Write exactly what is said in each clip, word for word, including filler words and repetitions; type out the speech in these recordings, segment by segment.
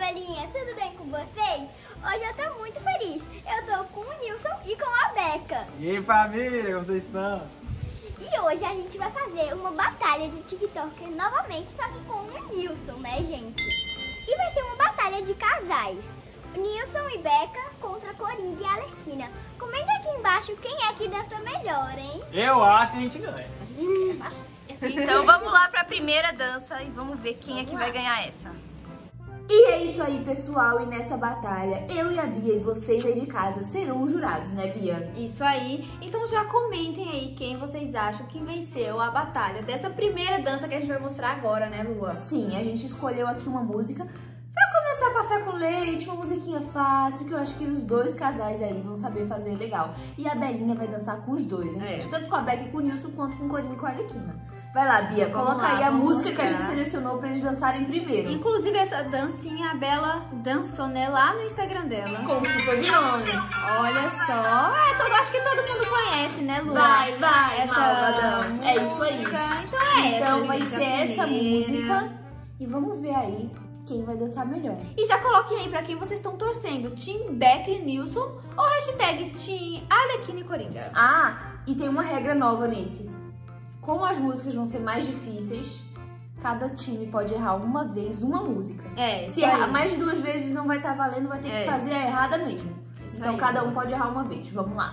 galerinha, tudo bem com vocês? Hoje eu tô muito feliz. Eu tô com o Nilson e com a Beca. E aí, família, como vocês estão? E hoje a gente vai fazer uma batalha de TikTok novamente, só que com o Nilson, né, gente? E vai ser uma batalha de casais. Nilson e Beca contra Coringa e Arlequina. Comenta aqui embaixo quem é que dança melhor, hein? Eu acho que a gente ganha. Então vamos lá pra primeira dança e vamos ver quem vamos é que lá. vai ganhar essa. E é isso aí, pessoal, e nessa batalha, eu e a Bia e vocês aí de casa serão os jurados, né, Bia? Isso aí, então já comentem aí quem vocês acham que venceu a batalha dessa primeira dança que a gente vai mostrar agora, né, Lua? Sim, a gente escolheu aqui uma música pra começar café com leite, uma musiquinha fácil, que eu acho que os dois casais aí vão saber fazer legal. E a Belinha vai dançar com os dois, hein, é. gente? Tanto com a Beca e com o Nilson, quanto com o Coringa e com a Arlequina. Vai lá, Bia, vamos coloca lá, aí a música mostrar. que a gente selecionou pra eles dançarem primeiro. Inclusive, essa dancinha a Bela dançou, né, lá no Instagram dela. Com super vilões. Olha só. É, todo, acho que todo mundo conhece, né, Lu? Vai, vai, essa Malvadão. É isso aí. Então é Então essa, vai gente, ser a essa primeira. música. E vamos ver aí quem vai dançar melhor. E já coloquem aí pra quem vocês estão torcendo. Team Beca e Nilson ou hashtag Team Arlequina e Coringa. Ah, e tem uma regra nova nesse. Como as músicas vão ser mais difíceis, cada time pode errar uma vez uma música. É, Se errar mais de duas vezes não vai estar valendo, vai ter é. que fazer a errada mesmo. Isso então aí. cada um pode errar uma vez. Vamos lá.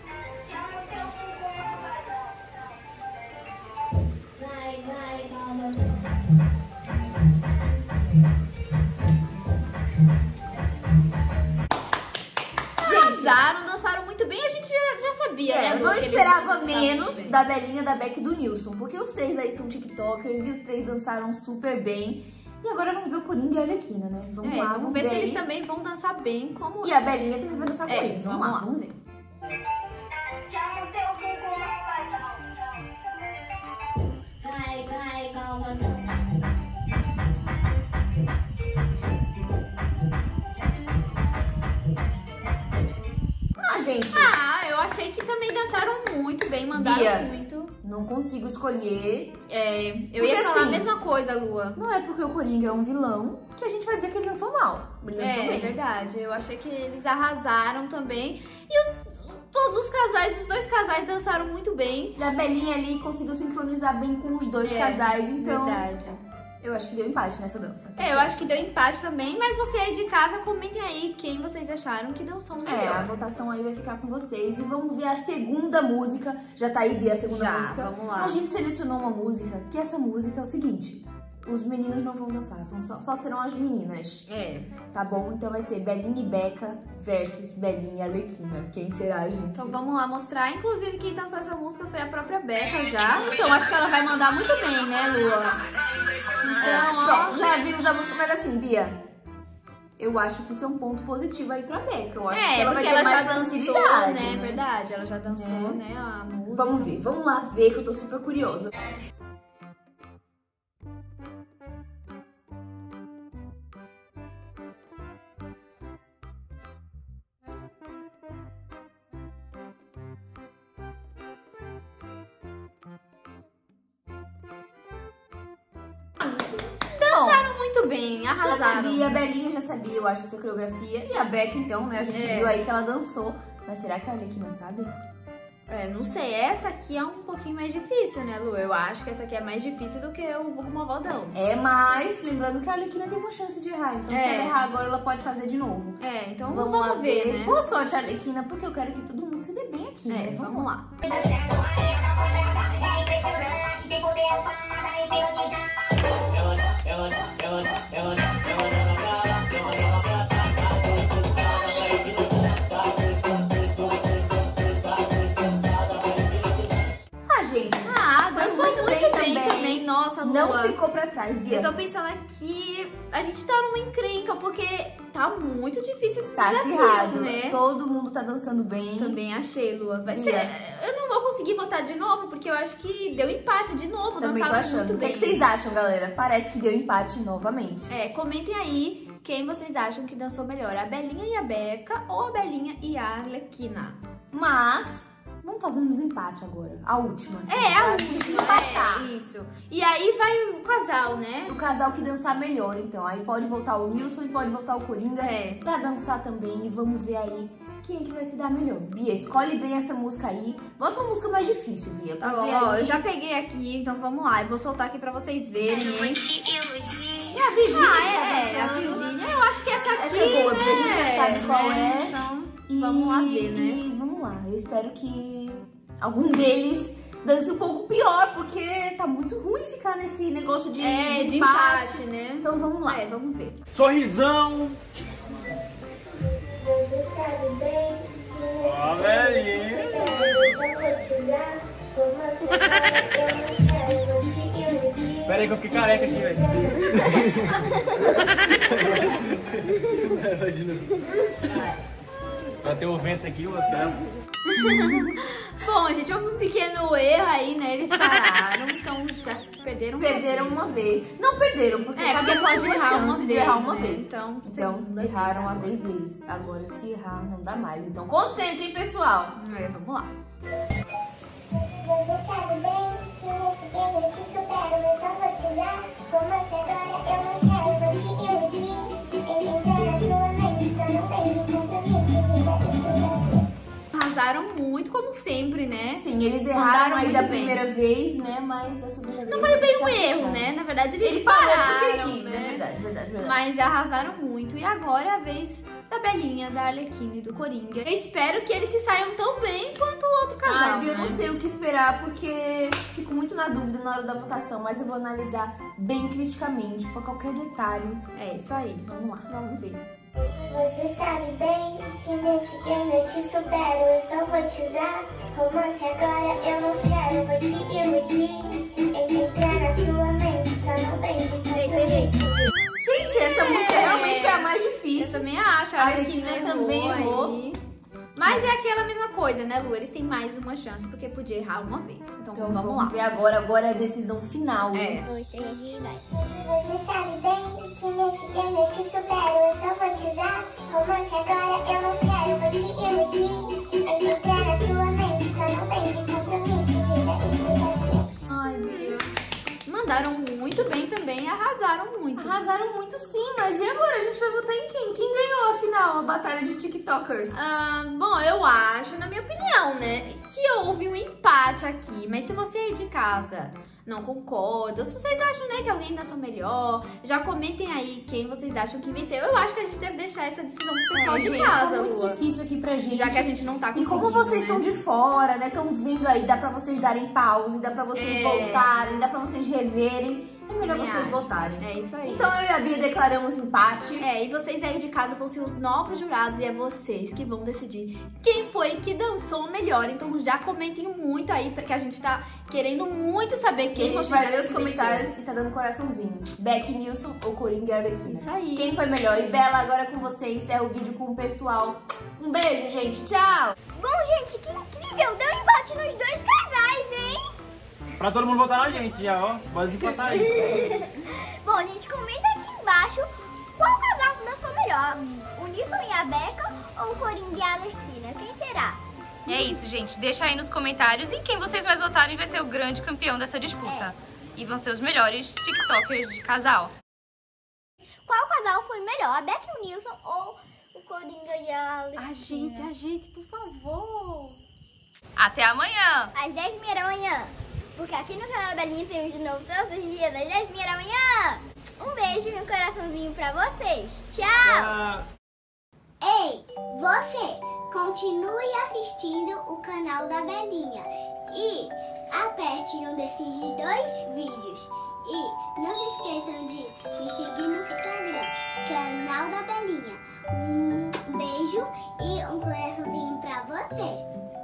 Arrasaram, dançaram muito bem, a gente já, já sabia, É, né? eu não que eles esperava dançaram menos muito bem. da Belinha, da Beca e do Nilson, porque os três aí são tiktokers e os três dançaram super bem. E agora vamos ver o Coringa e a Arlequina, né? Vamos É, lá, vamos, vamos ver, ver se aí. eles também vão dançar bem como... E a Belinha também vai dançar com É, eles. Vamos, vamos lá, lá. vamos ver. Ah, gente, Ah, eu achei que também dançaram muito bem, mandaram Bia, muito. não consigo escolher. É, eu Porque ia falar assim, a mesma coisa, Lua. Não é porque o Coringa é um vilão que a gente vai dizer que ele dançou mal. Ele dançou É, bem. é verdade, eu achei que eles arrasaram também. E os, todos os casais, os dois casais dançaram muito bem. E a Belinha ali conseguiu sincronizar bem com os dois É, casais, então Verdade. eu acho que deu empate nessa dança. É, eu acho que deu empate também, mas você aí de casa, comentem aí quem vocês acharam que dançou melhor. É, a votação aí vai ficar com vocês. E vamos ver a segunda música. Já tá aí, Bia, a segunda Já, música. vamos lá. A gente selecionou uma música, que essa música é o seguinte. Os meninos não vão dançar, são só, só serão as meninas. É. Tá bom? Então vai ser Belinha e Beca versus Belinha e Arlequina. Quem será, gente? Então vamos lá mostrar. Inclusive, quem dançou essa música foi a própria Beca já. Então acho que ela vai mandar muito bem, né, Lua? Então, ó, já vimos a música, mas assim, Bia, eu acho que isso é um ponto positivo aí pra Beca. Eu acho É, que ela vai porque ter ela mais já dançou, facilidade, né? né? Verdade, ela já dançou, É. né, a música. Vamos ver, vamos lá ver que eu tô super curiosa. Dançaram muito bem, Já arrasaram. sabia, a Belinha já sabia, eu acho, essa coreografia. E a Beca, então, né? A gente É. viu aí que ela dançou. Mas será que a Arlequina sabe? É, não sei, essa aqui é um pouquinho mais difícil, né, Lu? Eu acho que essa aqui é mais difícil do que o Vulgo Malvadão. É, mas lembrando que a Arlequina tem uma chance de errar. Então, se É. ela errar agora, ela pode fazer de novo. É, então Vamos, vamos, lá ver, ver. né? Boa sorte, Arlequina, porque eu quero que todo mundo se dê bem aqui, É, né? vamos lá. Ah, gente, Ah, dançou muito muito, bem bem, também. também. Nossa, Lua. não ficou pra trás, Bia. Eu tô pensando aqui, a gente tá numa encrenca, porque tá muito difícil esse Tá desafio, acirrado, né? todo mundo tá dançando bem. Também achei, Lua. Vai Bia. ser... Eu não vou conseguir votar de novo, porque eu acho que deu empate de novo. Também tô dançaram achando. muito O que, é bem. que vocês acham, galera? Parece que deu empate novamente. É, comentem aí quem vocês acham que dançou melhor, a Belinha e a Beca ou a Belinha e a Arlequina. Mas Vamos fazer um desempate agora. A última. Assim, É, a pra última. desempatar. É, isso. E aí vai o casal, né? O casal que dançar melhor, então. Aí pode voltar o Nilson e pode voltar o Coringa É. pra dançar também. E vamos ver aí quem é que vai se dar melhor. Bia, escolhe bem essa música aí. Bota uma música mais difícil, Bia. Pra Tá bom, ver ó, aí. eu já peguei aqui, então vamos lá. Eu vou soltar aqui pra vocês verem, hein? E a Virgínia Ah, tá é, é, a dançando. Virgínia. Eu acho que essa aqui, Essa é boa, né? porque a gente já sabe qual né? é. Então, E, vamos lá ver, né? E vamos lá. Eu espero que algum deles dance um pouco pior, porque tá muito ruim ficar nesse negócio de, É, de empate, né? Então vamos lá. É, vamos ver. Sorrisão. Você sabe bem que Ó, velhinho. eu só vou te usar. Romance agora eu não quero, vou te iludir. Pera aí que eu fiquei careca aqui, velho. Vai de novo. Bateu o vento aqui, os caras. Bom, gente, houve um pequeno erro aí, né? Eles pararam, então já perderam. Perderam uma vez. Não perderam, porque É, cada porque um pode tinha errar chance uma de vez, errar uma né? vez. Então, Então, segunda erraram vez a vez deles. Agora, se errar, não dá mais. Então, concentrem, pessoal. É, vamos lá. Você sabe bem que nesse game eu te supero, eu só vou te usar. Romance agora eu não quero, vou te iludir. Entrar na sua mente, só não tem de compromisso, vida e prazer. Arrasaram muito, como sempre, né? Sim, eles Mandaram erraram aí muito da bem. primeira vez, né? Mas da segunda vez... Não foi bem um eles erro, capricharam. né? Na verdade, eles Ele parou pararam, porque quis, né? é verdade, verdade, verdade. Mas arrasaram muito. E agora é a vez da Belinha, da Arlequina e do Coringa. Eu espero que eles se saiam tão bem quanto o outro casal. Ai, Bia, eu né? não sei o que esperar, porque fico muito na dúvida na hora da votação, mas eu vou analisar bem criticamente, pra qualquer detalhe. É isso aí. Vamos lá, vamos ver. Você sabe bem que nesse game eu te supero, eu só vou te usar. Romance agora eu não quero, vou te iludir. Entrar na sua mente, só não tem de compromisso. Gente, essa música realmente foi a mais difícil. Eu também acho. A A Arlequina Arlequina também errou. aí. Mas é aquela mesma coisa, né, Lu? Eles têm mais uma chance, porque podia errar uma vez. Então, Então vamos lá. ver agora, agora é a decisão final. É. hein? Você sabe bem que nesse game eu te supero, eu só vou te usar. Romance agora eu não quero, vou te iludir. Entrar na sua mente, só não tem de compromisso, vida e prazer. Ai, Bia. Mandaram muito bem também, arrasaram muito. Arrasaram muito sim, mas e agora? A gente vai votar em quem? Quem ganhou afinal a batalha de TikTokers? Ah, bom, eu acho, na minha opinião, né, que houve um empate aqui. Mas se você aí de casa não concorda, ou se vocês acham, né, que alguém dançou melhor, já comentem aí quem vocês acham que venceu. Eu acho que a gente deve deixar essa decisão pro pessoal É, de gente, casa, tá muito Lua. difícil aqui pra gente. Já que a gente não tá E conseguindo, como vocês né? estão de fora, né? Estão vendo aí, dá pra vocês darem pause, dá pra vocês É. voltarem, dá pra vocês reverem. É melhor Também vocês acho. votarem. É isso aí. Então eu e a Bia declaramos empate. É, e vocês aí de casa vão ser os novos jurados e é vocês que vão decidir quem foi que dançou melhor. Então já comentem muito aí, porque a gente tá querendo muito saber Que a quem gente vocês vai acham ler os que comentários e tá dando coraçãozinho. Beck, Nilson ou Coringa e Arlequina. Isso aí. Quem foi melhor? E Bela, agora com você, encerra o vídeo com o pessoal. Um beijo, gente. Tchau! Bom, gente, que incrível! Deu empate nos dois casais, hein? Pra todo mundo votar na gente já, ó. Bora desempatar aí. Bom, gente, comenta aqui embaixo qual casal dançou melhor. O Nilson e a Becca ou o Coringa e a Arlequina? Quem será? É isso, gente. Deixa aí nos comentários. E quem vocês mais votarem vai ser o grande campeão dessa disputa. E vão ser os melhores TikTokers de casal. Qual casal foi melhor, a Becca e o Nilson ou o Coringa e a Arlequina? A gente, a gente, por favor. Até amanhã! Às dez e meia da manhã. Porque aqui no canal da Belinha temos de novo todos os dias, às dez e meia da manhã. Um beijo e um coraçãozinho pra vocês. Tchau! Ah. Ei, você, continue assistindo o canal da Belinha e aperte um desses dois vídeos. E não se esqueçam de me seguir no Instagram, canal da Belinha. Um beijo e um coraçãozinho pra você.